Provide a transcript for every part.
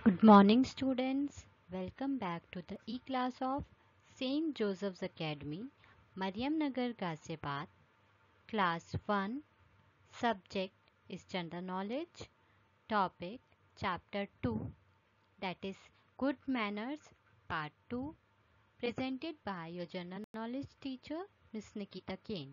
Good morning, students. Welcome back to the e-class of St. Joseph's Academy, Mariam Nagar, Ghaziabad. Class 1. Subject is General Knowledge. Topic Chapter 2, that is Good Manners, Part 2, presented by your General Knowledge teacher, Miss Nikita Kane.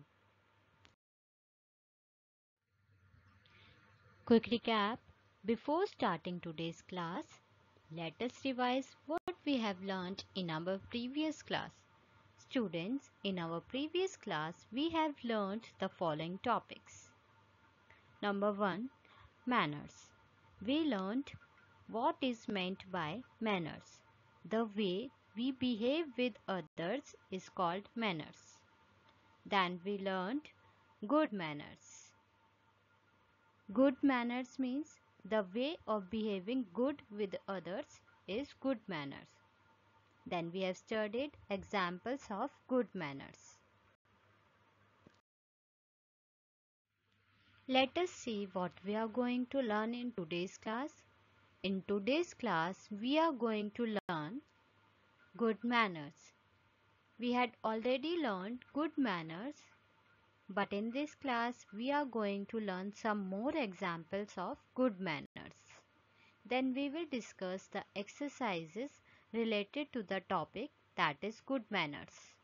Quick recap. Before starting today's class, let us revise what we have learned in our previous class. Students, in our previous class, we have learned the following topics. Number 1. Manners. We learned what is meant by manners. The way we behave with others is called manners. Then we learned good manners. Good manners means the way of behaving good with others is good manners. Then we have studied examples of good manners. Let us see what we are going to learn in today's class. In today's class, we are going to learn good manners. We had already learned good manners, but in this class, we are going to learn some more examples of good manners. Then we will discuss the exercises related to the topic, that is good manners.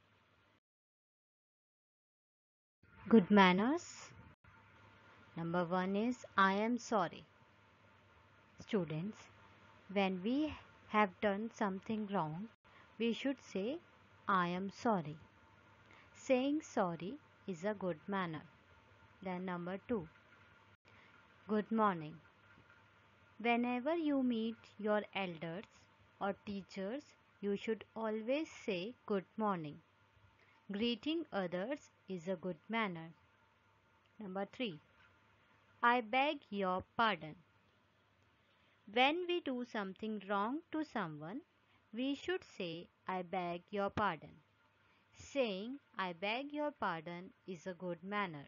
Good manners. Number 1 is I am sorry. Students, when we have done something wrong, we should say I am sorry. Saying sorry is a good manner. Then number 2. Good morning. Whenever you meet your elders or teachers, you should always say good morning. Greeting others is a good manner. Number 3. I beg your pardon. When we do something wrong to someone, we should say I beg your pardon. Saying I beg your pardon is a good manner.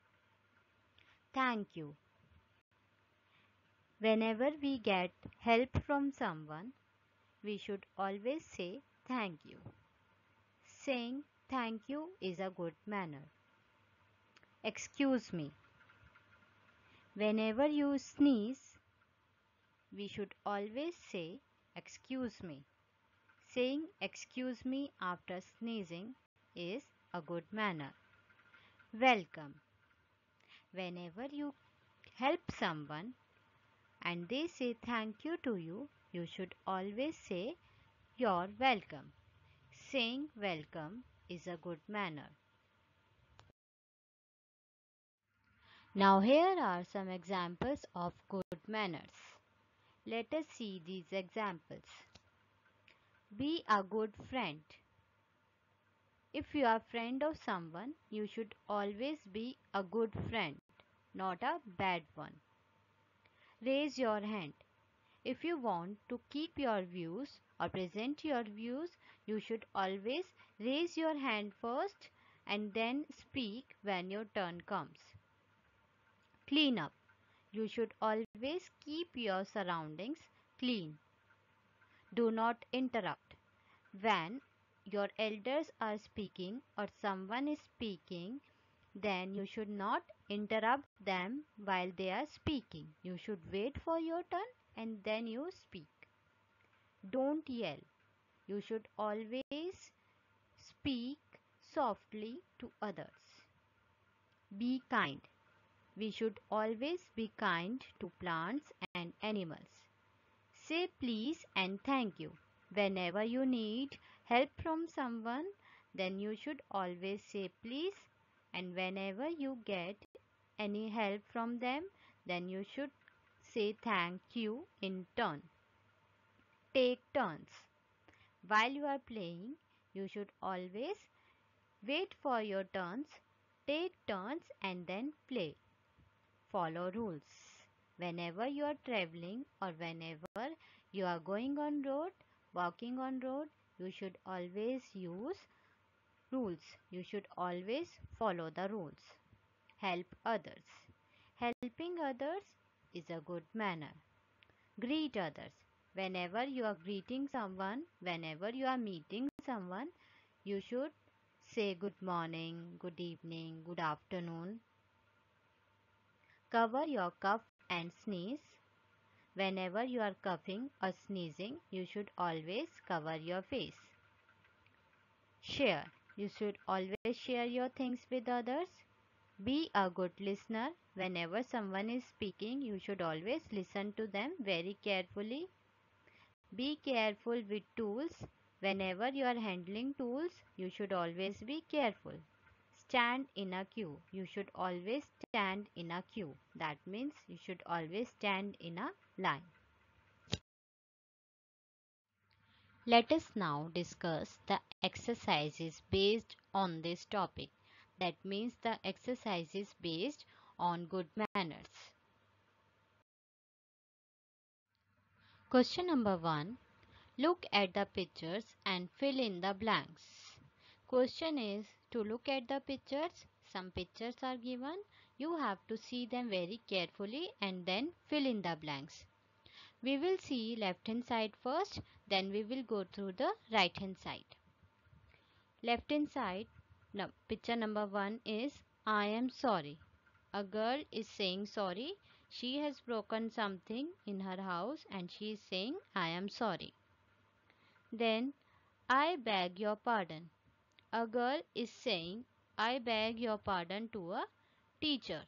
Thank you. Whenever we get help from someone, we should always say thank you. Saying thank you is a good manner. Excuse me. Whenever you sneeze, we should always say excuse me. Saying excuse me after sneezing is a good manner. Welcome. Whenever you help someone and they say thank you to you, you should always say you're welcome. Saying welcome is a good manner. Now here are some examples of good manners. Let us see these examples. Be a good friend. If you are a friend of someone, you should always be a good friend, not a bad one. Raise your hand. If you want to keep your views or present your views, you should always raise your hand first and then speak when your turn comes. Clean up. You should always keep your surroundings clean. Do not interrupt. When your elders are speaking or someone is speaking, then you should not interrupt them while they are speaking. You should wait for your turn and then you speak. Don't yell. You should always speak softly to others. Be kind. We should always be kind to plants and animals. Say please and thank you. Whenever you need help from someone, then you should always say please, and whenever you get any help from them, then you should say thank you in turn. Take turns. While you are playing, you should always wait for your turns, take turns and then play. Follow rules. Whenever you are traveling or whenever you are going on road, walking on road, you should always use rules. You should always follow the rules. Help others. Helping others is a good manner. Greet others. Whenever you are greeting someone, whenever you are meeting someone, you should say good morning, good evening, good afternoon. Cover your cough and sneeze. Whenever you are coughing or sneezing, you should always cover your face. Share. You should always share your things with others. Be a good listener. Whenever someone is speaking, you should always listen to them very carefully. Be careful with tools. Whenever you are handling tools, you should always be careful. Stand in a queue. You should always stand in a queue. That means you should always stand in a line. Let us now discuss the exercises based on this topic. That means the exercises based on good manners. Question number 1. Look at the pictures and fill in the blanks. Question is to look at the pictures. Some pictures are given. You have to see them very carefully and then fill in the blanks. We will see left hand side first, then we will go through the right hand side. Left hand side, picture number 1 is I am sorry. A girl is saying sorry. She has broken something in her house and she is saying I am sorry. Then I beg your pardon. A girl is saying I beg your pardon to a teacher.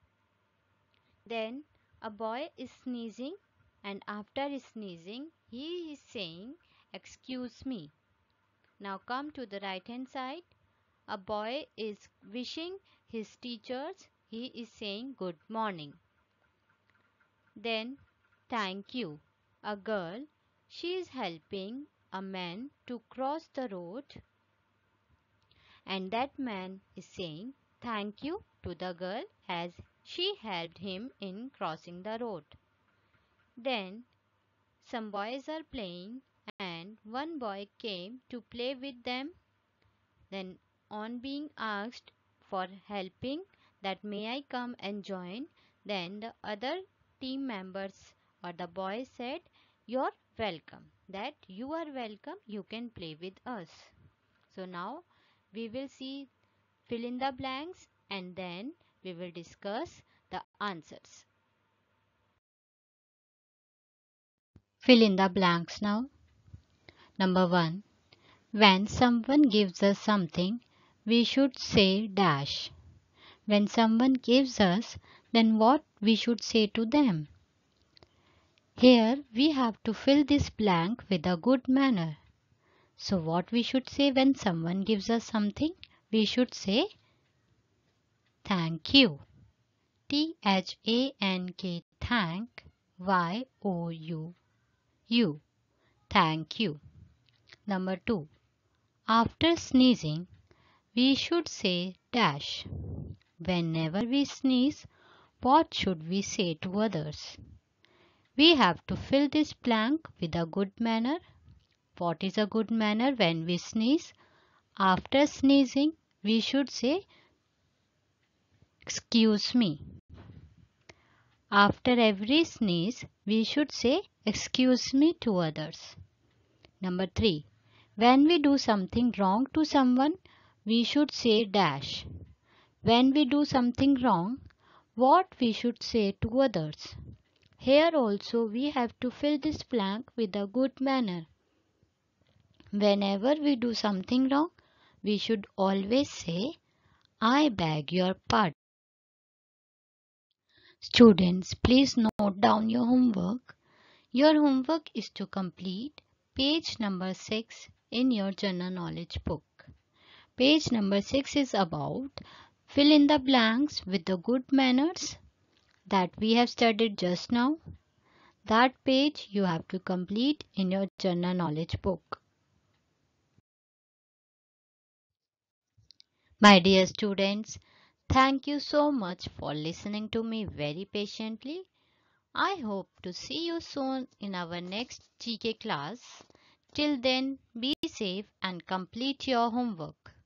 Then a boy is sneezing and after sneezing he is saying excuse me. Now come to the right hand side. A boy is wishing his teachers. He is saying good morning. Then thank you. A girl, she is helping a man to cross the road and that man is saying thank you to the girl as she helped him in crossing the road. Then some boys are playing and one boy came to play with them. Then on being asked for helping that may I come and join, then the other team members or the boy said you're welcome, that you are welcome, you can play with us. So now we will see fill in the blanks and then we will discuss the answers. Fill in the blanks now. Number 1. When someone gives us something, we should say dash. When someone gives us, then what we should say to them? Here we have to fill this blank with a good manner. So what we should say when someone gives us something? We should say thank you. T-H-A-N-K, thank, Y-O-U, you, thank you. Number 2. After sneezing, we should say dash. Whenever we sneeze, what should we say to others? We have to fill this blank with a good manner. What is a good manner when we sneeze? After sneezing, we should say excuse me. After every sneeze, we should say excuse me to others. Number 3. When we do something wrong to someone, we should say dash. When we do something wrong, what we should say to others? Here also we have to fill this blank with a good manner. Whenever we do something wrong, we should always say, I beg your pardon. Students, please note down your homework. Your homework is to complete page number 6 in your general knowledge book. Page number 6 is about fill in the blanks with the good manners that we have studied just now. That page you have to complete in your general knowledge book. My dear students, thank you so much for listening to me very patiently. I hope to see you soon in our next GK class. Till then, be safe and complete your homework.